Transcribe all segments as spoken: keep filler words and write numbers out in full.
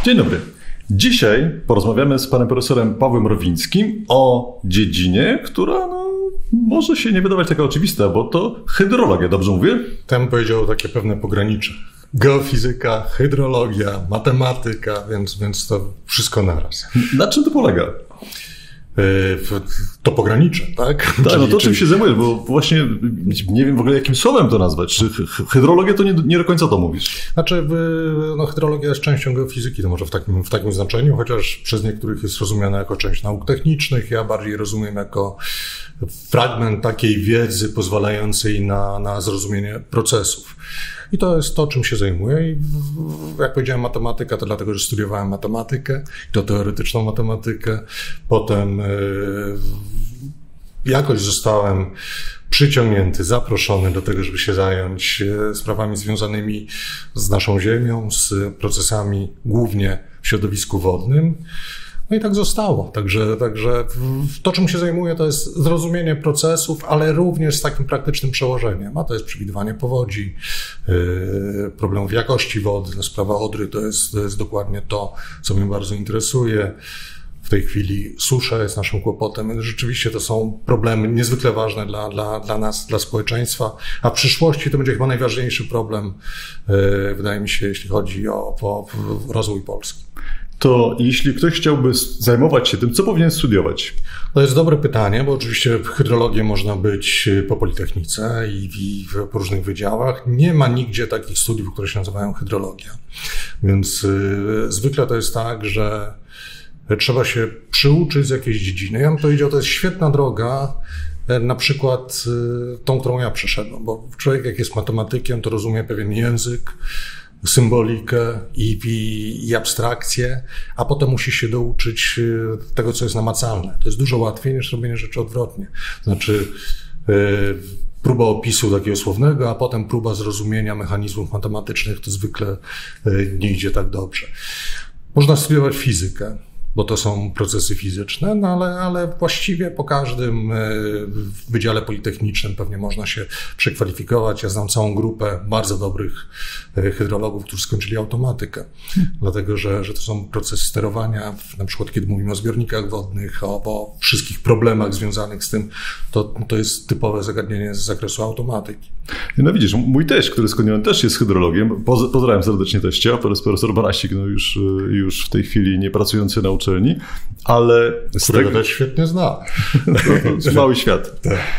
Dzień dobry. Dzisiaj porozmawiamy z panem profesorem Pawłem Rowińskim o dziedzinie, która no, może się nie wydawać taka oczywista, bo to hydrologia, dobrze mówię? Tam powiedział takie pewne pogranicze. Geofizyka, hydrologia, matematyka, więc, więc to wszystko naraz. Na czym to polega? To pogranicze, tak? Tak, czyli, no to czym się zajmujesz, bo właśnie nie wiem w ogóle jakim słowem to nazwać. Czy hydrologię to nie, nie do końca to mówisz? Znaczy, no, hydrologia jest częścią geofizyki, to może w takim, w takim znaczeniu, chociaż przez niektórych jest rozumiana jako część nauk technicznych. Ja bardziej rozumiem jako fragment takiej wiedzy pozwalającej na, na zrozumienie procesów. I to jest to, czym się zajmuję. I jak powiedziałem, matematyka, to dlatego, że studiowałem matematykę, i to teoretyczną matematykę. Potem yy, jakoś zostałem przyciągnięty, zaproszony do tego, żeby się zająć sprawami związanymi z naszą Ziemią, z procesami głównie w środowisku wodnym. No i tak zostało. Także, także to, czym się zajmuję, to jest zrozumienie procesów, ale również z takim praktycznym przełożeniem. A to jest przewidywanie powodzi, yy, problemów jakości wody. Sprawa Odry to jest, to jest dokładnie to, co mnie bardzo interesuje. W tej chwili susza jest naszym kłopotem. Rzeczywiście to są problemy niezwykle ważne dla, dla, dla nas, dla społeczeństwa, a w przyszłości to będzie chyba najważniejszy problem, yy, wydaje mi się, jeśli chodzi o, o rozwój Polski. To jeśli ktoś chciałby zajmować się tym, co powinien studiować? To jest dobre pytanie, bo oczywiście hydrologię można być po Politechnice i, i w różnych wydziałach. Nie ma nigdzie takich studiów, które się nazywają hydrologia. Więc y, zwykle to jest tak, że trzeba się przyuczyć z jakiejś dziedziny. Ja bym powiedział, to jest świetna droga, na przykład y, tą, którą ja przeszedłem, bo człowiek jak jest matematykiem, to rozumie pewien język, symbolikę i, i, i abstrakcję, a potem musi się douczyć tego, co jest namacalne. To jest dużo łatwiej niż robienie rzeczy odwrotnie. Znaczy yy, próba opisu takiego słownego, a potem próba zrozumienia mechanizmów matematycznych, to zwykle yy, nie idzie tak dobrze. Można studiować fizykę, bo to są procesy fizyczne, no ale, ale właściwie po każdym wydziale politechnicznym pewnie można się przekwalifikować. Ja znam całą grupę bardzo dobrych hydrologów, którzy skończyli automatykę, hmm. dlatego że, że to są procesy sterowania, na przykład kiedy mówimy o zbiornikach wodnych, o, o wszystkich problemach związanych z tym, to, to jest typowe zagadnienie z zakresu automatyki. No widzisz, mój teść, który skądinąd też jest hydrologiem, Poz, pozdrawiam serdecznie teścia, to jest profesor Banasik, no już, już w tej chwili nie pracujący na uczelni, ale... Którego też świetnie zna. To mały świat. Tak.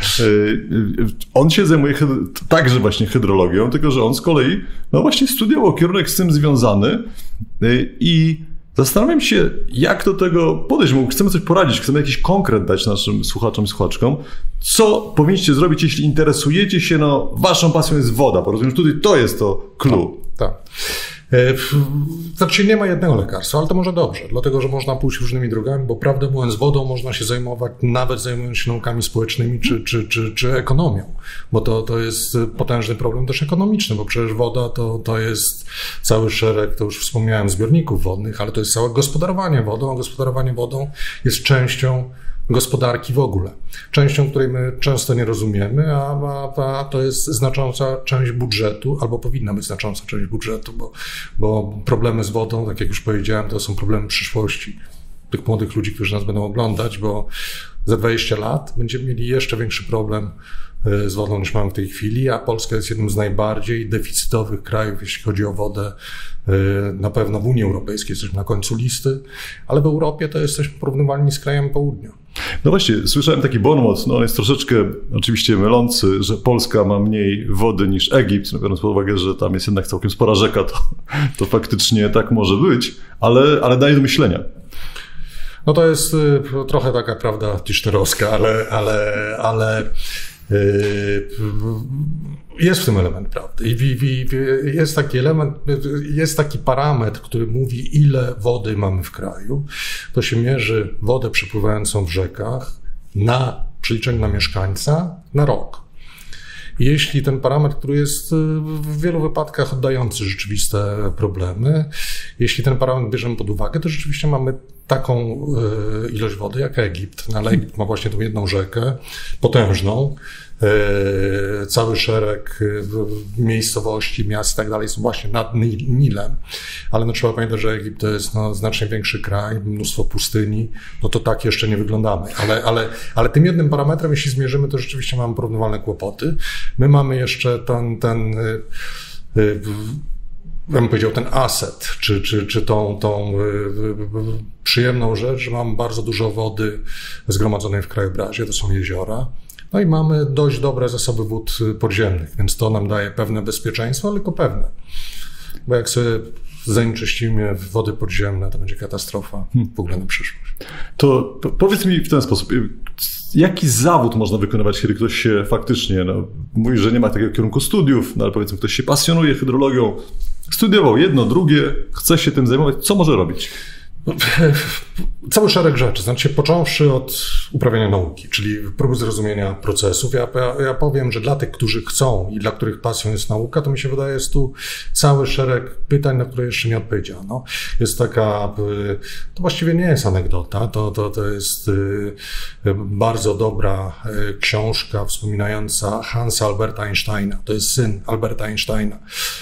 On się zajmuje hyd- także właśnie hydrologią, tylko że on z kolei no właśnie studiował kierunek z tym związany i zastanawiam się, jak do tego podejść, bo chcemy coś poradzić, chcemy jakiś konkret dać naszym słuchaczom i słuchaczkom. Co powinniście zrobić, jeśli interesujecie się, no waszą pasją jest woda, bo rozumiem, że tutaj to jest to clue. Tak. Znaczy nie ma jednego lekarstwa, ale to może dobrze, dlatego że można pójść różnymi drogami, bo prawdę mówiąc wodą można się zajmować nawet zajmując się naukami społecznymi czy, czy, czy, czy ekonomią, bo to, to jest potężny problem też ekonomiczny, bo przecież woda to, to jest cały szereg, to już wspomniałem, zbiorników wodnych, ale to jest całe gospodarowanie wodą, a gospodarowanie wodą jest częścią gospodarki w ogóle. Częścią, której my często nie rozumiemy, a, a, a to jest znacząca część budżetu, albo powinna być znacząca część budżetu, bo, bo problemy z wodą, tak jak już powiedziałem, to są problemy przyszłości tych młodych ludzi, którzy nas będą oglądać, bo za dwadzieścia lat będziemy mieli jeszcze większy problem z wodą niż mamy w tej chwili, a Polska jest jednym z najbardziej deficytowych krajów, jeśli chodzi o wodę. Na pewno w Unii Europejskiej jesteśmy na końcu listy, ale w Europie to jesteśmy porównywalni z krajami południa. No właśnie, słyszałem taki bonmot, no on jest troszeczkę oczywiście mylący, że Polska ma mniej wody niż Egipt, no biorąc pod uwagę, że tam jest jednak całkiem spora rzeka, to, to faktycznie tak może być, ale, ale daje do myślenia. No to jest y, trochę taka prawda tiszterowska, ale, ale, ale y, jest w tym element prawdy. I, i, i jest taki element, jest taki parametr, który mówi, ile wody mamy w kraju. To się mierzy wodę przepływającą w rzekach na przeliczeniu na mieszkańca na rok. I jeśli ten parametr, który jest w wielu wypadkach oddający rzeczywiste problemy, jeśli ten parametr bierzemy pod uwagę, to rzeczywiście mamy taką ilość wody jak Egipt, no ale Egipt ma właśnie tą jedną rzekę, potężną, cały szereg miejscowości, miast i tak dalej są właśnie nad Nilem, ale no trzeba pamiętać, że Egipt to jest no, znacznie większy kraj, mnóstwo pustyni, no to tak jeszcze nie wyglądamy, ale, ale, ale tym jednym parametrem, jeśli zmierzymy, to rzeczywiście mamy porównywalne kłopoty. My mamy jeszcze ten, ten ja bym powiedział, ten asset, czy, czy, czy tą, tą przyjemną rzecz, że mamy bardzo dużo wody zgromadzonej w krajobrazie, to są jeziora. No i mamy dość dobre zasoby wód podziemnych, więc to nam daje pewne bezpieczeństwo, ale tylko pewne. Bo jak sobie zanieczyścimy wody podziemne, to będzie katastrofa w ogóle na przyszłość. To powiedz mi w ten sposób, jaki zawód można wykonywać, kiedy ktoś się faktycznie, no, mówi, że nie ma takiego kierunku studiów, no ale powiedzmy, ktoś się pasjonuje hydrologią, studiował jedno, drugie, chce się tym zajmować, co może robić? Cały szereg rzeczy, znaczy począwszy od uprawiania nauki, czyli próby zrozumienia procesów. Ja, ja, ja powiem, że dla tych, którzy chcą i dla których pasją jest nauka, to mi się wydaje, jest tu cały szereg pytań, na które jeszcze nie odpowiedziano. Jest taka, to właściwie nie jest anegdota, to, to, to jest bardzo dobra książka wspominająca Hansa Alberta Einsteina. To jest syn Alberta Einsteina,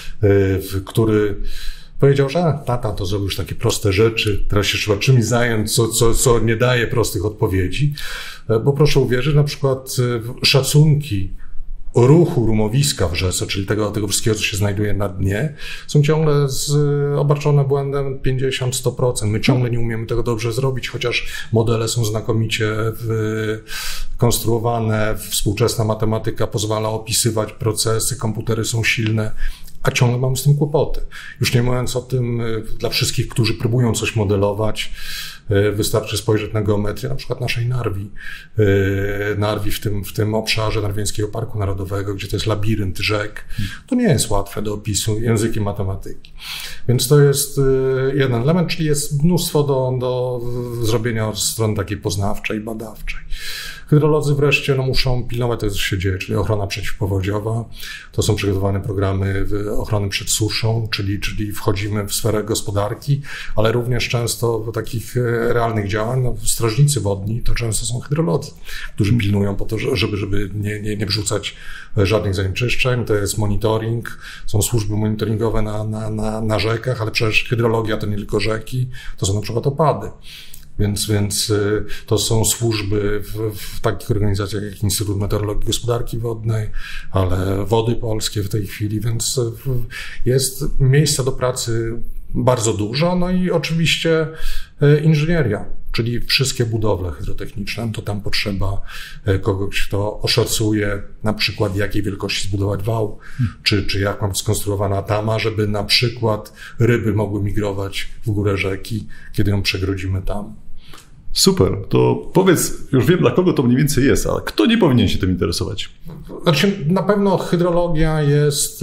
który powiedział, że tata to zrobił już takie proste rzeczy, teraz się trzeba czymś zająć, co, co, co nie daje prostych odpowiedzi. Bo proszę uwierzyć, na przykład szacunki ruchu rumowiska w rzece, czyli tego, tego wszystkiego, co się znajduje na dnie, są ciągle z, obarczone błędem pięćdziesiąt do stu procent. My ciągle nie umiemy tego dobrze zrobić, chociaż modele są znakomicie w, konstruowane, współczesna matematyka pozwala opisywać procesy, komputery są silne, a ciągle mamy z tym kłopoty. Już nie mówiąc o tym, dla wszystkich, którzy próbują coś modelować, wystarczy spojrzeć na geometrię, na przykład naszej Narwi. Narwi w tym, w tym obszarze Narwiańskiego Parku Narodowego, gdzie to jest labirynt rzek. To nie jest łatwe do opisu językiem matematyki. Więc to jest jeden element, czyli jest mnóstwo do, do zrobienia od strony takiej poznawczej, badawczej. Hydrolodzy wreszcie no, muszą pilnować tego, co się dzieje, czyli ochrona przeciwpowodziowa. To są przygotowane programy ochrony przed suszą, czyli, czyli wchodzimy w sferę gospodarki, ale również często do takich realnych działań. No, strażnicy wodni to często są hydrolodzy, którzy pilnują po to, żeby, żeby nie, nie, nie wrzucać żadnych zanieczyszczeń. To jest monitoring, są służby monitoringowe na, na, na, na rzekach, ale przecież hydrologia to nie tylko rzeki, to są na przykład opady. Więc, więc to są służby w, w takich organizacjach jak Instytut Meteorologii i Gospodarki Wodnej, ale Wody Polskie w tej chwili, więc jest miejsca do pracy bardzo dużo. No i oczywiście inżynieria, czyli wszystkie budowle hydrotechniczne, to tam potrzeba kogoś, kto oszacuje na przykład jakiej wielkości zbudować wał, hmm. czy, czy jak ma być skonstruowana tama, żeby na przykład ryby mogły migrować w górę rzeki, kiedy ją przegrodzimy tam. Super, to powiedz, już wiem dla kogo to mniej więcej jest, ale kto nie powinien się tym interesować? Znaczy, na pewno hydrologia jest,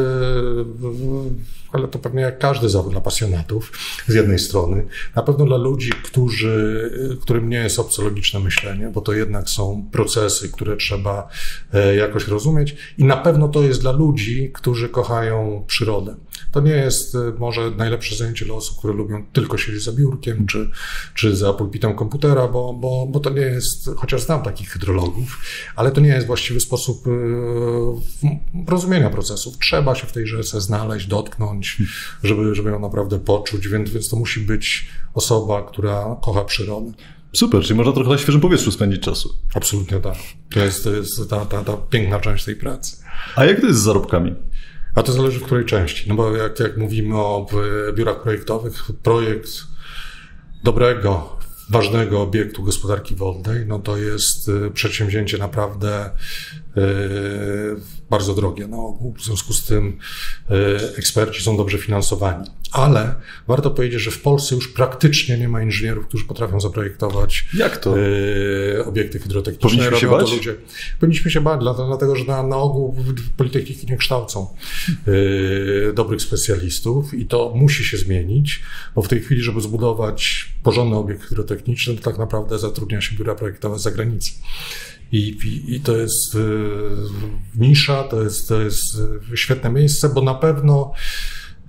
ale to pewnie jak każdy zawód dla pasjonatów z jednej strony, na pewno dla ludzi, którzy, którym nie jest obce logiczne myślenie, bo to jednak są procesy, które trzeba jakoś rozumieć i na pewno to jest dla ludzi, którzy kochają przyrodę. To nie jest może najlepsze zajęcie dla osób, które lubią tylko siedzieć za biurkiem czy, czy za pulpitem komputera, bo, bo, bo to nie jest, chociaż znam takich hydrologów, ale to nie jest właściwy sposób rozumienia procesów. Trzeba się w tej rzece znaleźć, dotknąć, żeby, żeby ją naprawdę poczuć, więc, więc to musi być osoba, która kocha przyrodę. Super, czyli można trochę na świeżym powietrzu spędzić czasu. Absolutnie tak. To jest, to jest ta, ta, ta piękna część tej pracy. A jak to jest z zarobkami? A to zależy w której części, no bo jak, jak mówimy o biurach projektowych, projekt dobrego, ważnego obiektu gospodarki wodnej, no to jest przedsięwzięcie naprawdę yy, bardzo drogie na ogół. W związku z tym yy, eksperci są dobrze finansowani. Ale warto powiedzieć, że w Polsce już praktycznie nie ma inżynierów, którzy potrafią zaprojektować Jak to? Yy, obiekty hydrotechniczne. Powinniśmy się bać? Ludzie. Powinniśmy się bać, dlatego że na, na ogół politechniki nie kształcą yy, dobrych specjalistów i to musi się zmienić, bo w tej chwili, żeby zbudować porządny obiekt hydrotechniczny, to tak naprawdę zatrudnia się biura projektowe z zagranicy. I, i, i to jest yy, nisza, to jest, to jest świetne miejsce, bo na pewno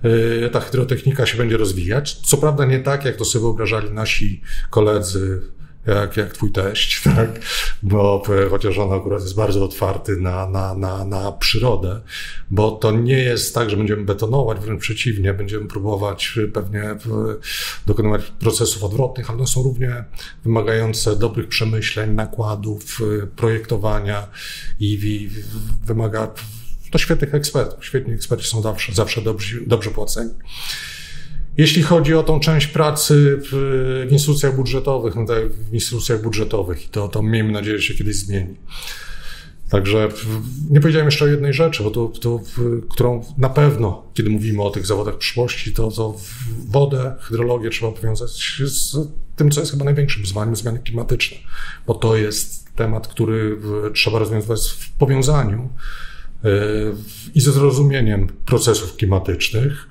ta hydrotechnika się będzie rozwijać. Co prawda nie tak, jak to sobie wyobrażali nasi koledzy, jak, jak twój teść, tak? Bo chociaż on akurat jest bardzo otwarty na, na, na, na przyrodę, bo to nie jest tak, że będziemy betonować, wręcz przeciwnie, będziemy próbować pewnie dokonywać procesów odwrotnych, ale one są równie wymagające dobrych przemyśleń, nakładów, projektowania i, i wymaga to świetnych ekspertów. Świetni eksperci są zawsze, zawsze dobrze, dobrze płaceni. Jeśli chodzi o tą część pracy w, w instytucjach budżetowych, no tak, w instytucjach budżetowych, to, to miejmy nadzieję, że się kiedyś zmieni. Także nie powiedziałem jeszcze o jednej rzeczy, bo to, to, którą na pewno, kiedy mówimy o tych zawodach przyszłości, to, to wodę, hydrologię trzeba powiązać z tym, co jest chyba największym wyzwaniem, zmiany klimatyczne, bo to jest temat, który trzeba rozwiązywać w powiązaniu i ze zrozumieniem procesów klimatycznych.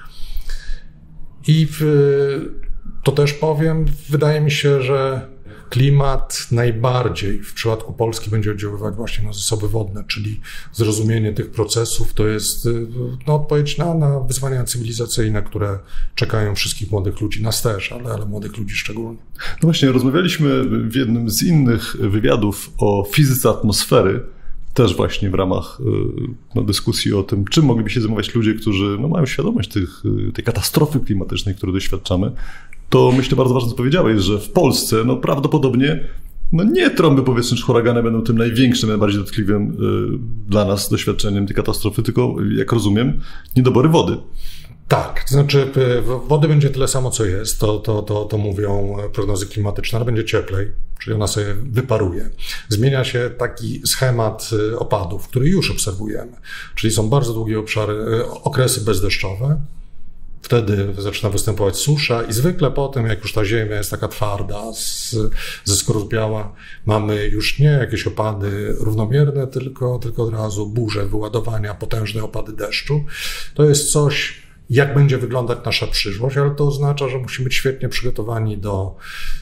I w, to też powiem, wydaje mi się, że klimat najbardziej w przypadku Polski będzie oddziaływać właśnie na zasoby wodne, czyli zrozumienie tych procesów to jest no, odpowiedź na, na wyzwania cywilizacyjne, które czekają wszystkich młodych ludzi, nas też, ale, ale młodych ludzi szczególnie. No właśnie, rozmawialiśmy w jednym z innych wywiadów o fizyce atmosfery, też właśnie w ramach no, dyskusji o tym, czym mogliby się zajmować ludzie, którzy no, mają świadomość tych, tej katastrofy klimatycznej, której doświadczamy, to myślę bardzo ważne, co powiedziałeś, że w Polsce no, prawdopodobnie no, nie trąby powietrzne czy huragany będą tym największym, najbardziej dotkliwym y, dla nas doświadczeniem tej katastrofy, tylko jak rozumiem, niedobory wody. Tak, to znaczy wody będzie tyle samo, co jest, to, to, to, to mówią prognozy klimatyczne, ale będzie cieplej, czyli ona sobie wyparuje. Zmienia się taki schemat opadów, który już obserwujemy, czyli są bardzo długie obszary, okresy bezdeszczowe, wtedy zaczyna występować susza i zwykle po tym, jak już ta ziemia jest taka twarda, z, zeskoruzbiała, mamy już nie jakieś opady równomierne, tylko, tylko od razu burze, wyładowania, potężne opady deszczu. To jest coś, jak będzie wyglądać nasza przyszłość, ale to oznacza, że musimy być świetnie przygotowani do,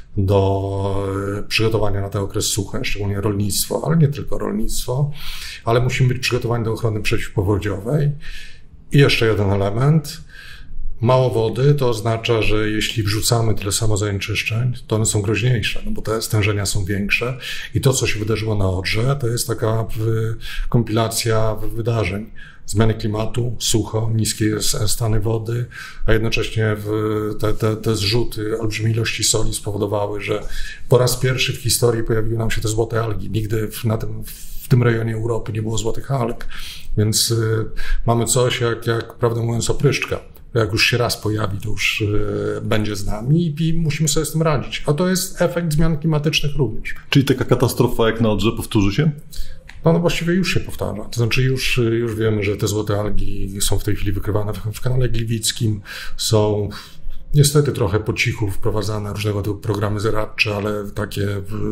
do przygotowania na ten okres suchy, szczególnie rolnictwo, ale nie tylko rolnictwo, ale musimy być przygotowani do ochrony przeciwpowodziowej. I jeszcze jeden element. Mało wody to oznacza, że jeśli wrzucamy tyle samo zanieczyszczeń, to one są groźniejsze, no bo te stężenia są większe i to, co się wydarzyło na Odrze, to jest taka kompilacja wydarzeń. Zmiany klimatu, sucho, niskie stany wody, a jednocześnie te, te, te zrzuty olbrzymiej ilości soli spowodowały, że po raz pierwszy w historii pojawiły nam się te złote algi. Nigdy na tym, w tym rejonie Europy nie było złotych alg, więc y, mamy coś jak, jak prawdę mówiąc, opryszczka. Jak już się raz pojawi, to już y, będzie z nami i musimy sobie z tym radzić. A to jest efekt zmian klimatycznych również. Czyli taka katastrofa jak na Odrze powtórzy się? No, no właściwie już się powtarza. To znaczy już, już wiemy, że te złote algi są w tej chwili wykrywane w, w kanale Gliwickim. Są niestety trochę po cichu wprowadzane różnego typu programy zaradcze, ale takie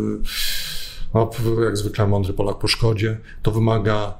no, jak zwykle mądry Polak po szkodzie. To wymaga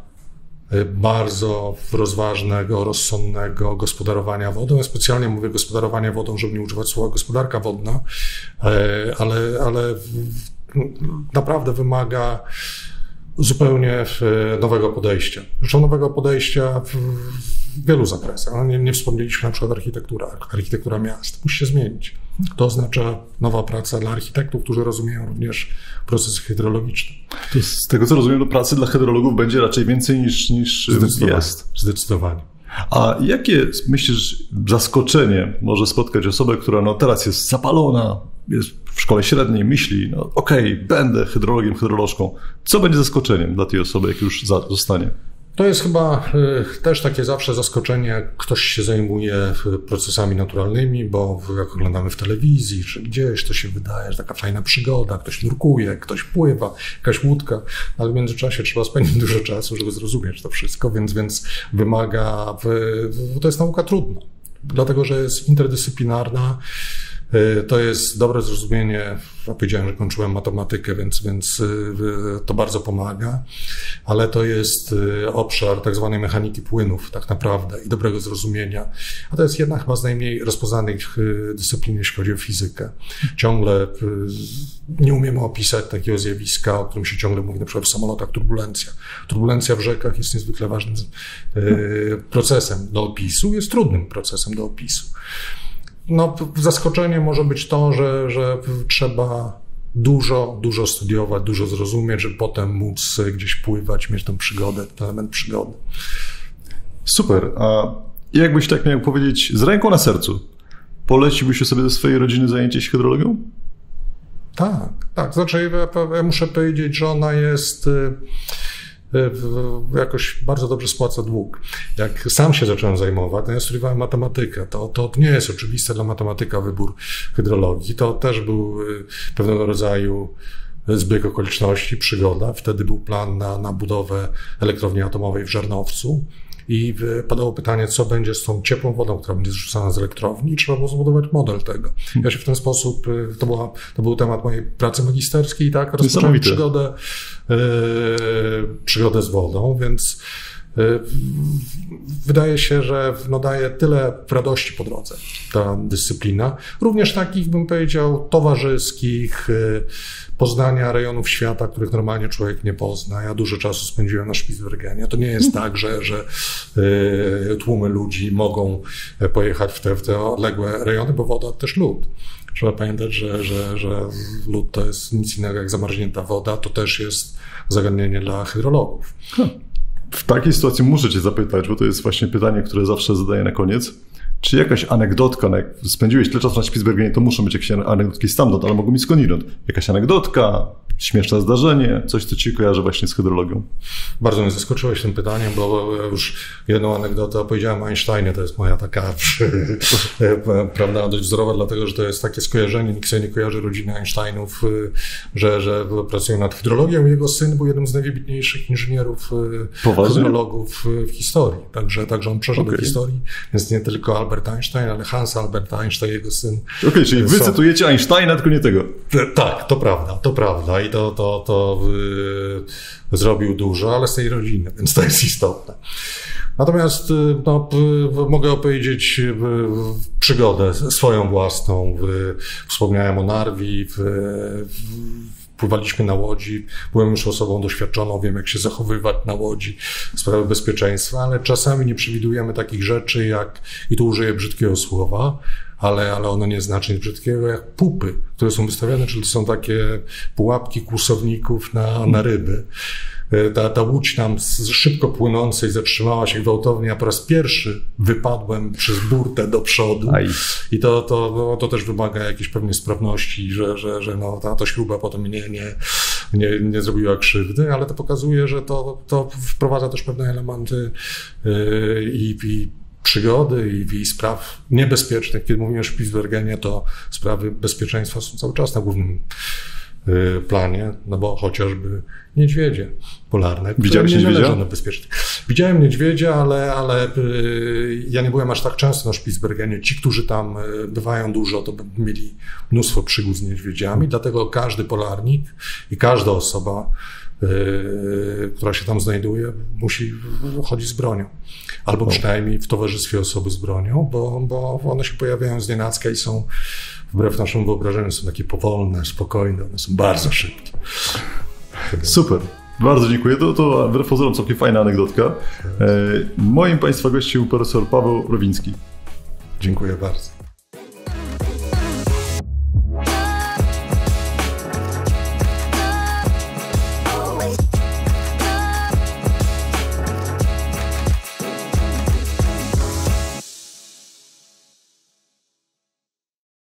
bardzo rozważnego, rozsądnego gospodarowania wodą. Ja specjalnie mówię gospodarowanie wodą, żeby nie używać słowa gospodarka wodna, ale, ale naprawdę wymaga zupełnie nowego podejścia. Zresztą nowego podejścia w wielu zakresach. No nie, nie wspomnieliśmy na przykład architektura, architektura miast. Musi się zmienić. To oznacza nowa praca dla architektów, którzy rozumieją również procesy hydrologiczne. To z tego, co rozumiem, do pracy dla hydrologów będzie raczej więcej niż, niż Zdecydowanie. jest. Zdecydowanie. A jakie, myślisz, zaskoczenie może spotkać osobę, która no teraz jest zapalona, jest w szkole średniej, myśli, no okej, okay, będę hydrologiem, hydrolożką. Co będzie zaskoczeniem dla tej osoby, jak już zostanie? To jest chyba y, też takie zawsze zaskoczenie, jak ktoś się zajmuje procesami naturalnymi, bo jak oglądamy w telewizji czy gdzieś, to się wydaje, że taka fajna przygoda, ktoś nurkuje, ktoś pływa, jakaś łódka, ale w międzyczasie trzeba spędzić dużo czasu, żeby zrozumieć to wszystko, więc, więc wymaga, w, w, to jest nauka trudna, dlatego że jest interdyscyplinarna. To jest dobre zrozumienie. Ja powiedziałem, że kończyłem matematykę, więc, więc to bardzo pomaga, ale to jest obszar tak zwanej mechaniki płynów tak naprawdę i dobrego zrozumienia. A to jest jedna chyba z najmniej rozpoznanych dyscyplin, jeśli chodzi o fizykę. Ciągle nie umiemy opisać takiego zjawiska, o którym się ciągle mówi, na przykład w samolotach turbulencja. Turbulencja w rzekach jest niezwykle ważnym procesem do opisu, jest trudnym procesem do opisu. No, zaskoczenie może być to, że, że trzeba dużo, dużo studiować, dużo zrozumieć, żeby potem móc gdzieś pływać, mieć tę przygodę, ten element przygody. Super. A jakbyś tak miał powiedzieć z ręką na sercu, poleciłbyś sobie ze swojej rodziny zajęcie się hydrologią? Tak, tak. Znaczy ja, ja muszę powiedzieć, że ona jest... jakoś bardzo dobrze spłaca dług. Jak sam się zacząłem zajmować, to ja studiowałem matematykę. To, to nie jest oczywiste dla matematyka wybór hydrologii. To też był pewnego rodzaju zbieg okoliczności, przygoda. Wtedy był plan na, na budowę elektrowni atomowej w Żarnowcu. I padało pytanie, co będzie z tą ciepłą wodą, która będzie zrzucana z elektrowni, i trzeba było zbudować model tego. Ja się w ten sposób, to, była, to był temat mojej pracy magisterskiej, i tak rozpocząłem przygodę, yy, przygodę z wodą, więc yy, wydaje się, że no, daje tyle radości po drodze ta dyscyplina. Również takich, bym powiedział, towarzyskich, yy, poznania rejonów świata, których normalnie człowiek nie pozna. Ja dużo czasu spędziłem na Spitsbergenie. To nie jest tak, że, że y, tłumy ludzi mogą pojechać w te, w te odległe rejony, bo woda to też lód. Trzeba pamiętać, że, że, że lód to jest nic innego jak zamarznięta woda. To też jest zagadnienie dla hydrologów. W takiej sytuacji muszę cię zapytać, bo to jest właśnie pytanie, które zawsze zadaję na koniec. Czy jakaś anegdotka, no jak spędziłeś tyle czasu na Spitsbergenie, to muszą być jakieś anegdotki stamtąd, ale mogą być skądinąd. Jakaś anegdotka, śmieszne zdarzenie, coś, co ci kojarzy właśnie z hydrologią. Bardzo mnie zaskoczyłeś tym pytaniem, bo już jedną anegdotę opowiedziałem o Einsteinie, to jest moja taka prawda, dość wzorowa, dlatego że to jest takie skojarzenie, nikt sobie nie kojarzy rodziny Einsteinów, że, że pracują nad hydrologią. Jego syn był jednym z najwybitniejszych inżynierów, Poważnie? hydrologów w historii, także, także on przeszedł okay. do historii, więc nie tylko Albert Einstein, ale Hans Albert Einstein, jego syn. Okej, okay, czyli wy są... cytujecie Einsteina, tylko nie tego. Tak, to prawda, to prawda. I to, to, to yy, zrobił dużo, ale z tej rodziny, więc to jest istotne. Natomiast no, mogę opowiedzieć przygodę swoją własną. Wspomniałem o Narwi, w, w, pływaliśmy na łodzi, byłem już osobą doświadczoną, wiem jak się zachowywać na łodzi, sprawy bezpieczeństwa, ale czasami nie przewidujemy takich rzeczy jak, i tu użyję brzydkiego słowa, ale, ale ono nie znaczy nic brzydkiego, jak pupy, które są wystawiane, czyli to są takie pułapki kłusowników na, na ryby. Ta, ta łódź nam szybko płynącej zatrzymała się gwałtownie, ja po raz pierwszy wypadłem przez burtę do przodu. Aj. I to, to, no, to też wymaga jakiejś pewnej sprawności, że, że, że no, ta, ta śruba potem nie, nie, nie, nie zrobiła krzywdy, ale to pokazuje, że to, to wprowadza też pewne elementy yy, i, i przygody i, i spraw niebezpiecznych. Kiedy mówimy o Spitsbergenie, to sprawy bezpieczeństwa są cały czas na głównym planie, no bo chociażby niedźwiedzie polarne. Widziałeś niedźwiedzia? Widziałem niedźwiedzia, ale, ale yy, ja nie byłem aż tak często na Spitsbergenie. Ci, którzy tam bywają dużo, to mieli mnóstwo przygód z niedźwiedziami, hmm. dlatego każdy polarnik i każda osoba, yy, która się tam znajduje, musi chodzić z bronią. Albo przynajmniej w towarzystwie osoby z bronią, bo, bo one się pojawiają z nienacka i są wbrew naszemu wyobrażeniu są takie powolne, spokojne, one są bardzo szybkie. Super, bardzo dziękuję. To, to wbrew pozorom całkiem fajna anegdotka. E, moim Państwa gościem był profesor Paweł Rowiński. Dziękuję bardzo.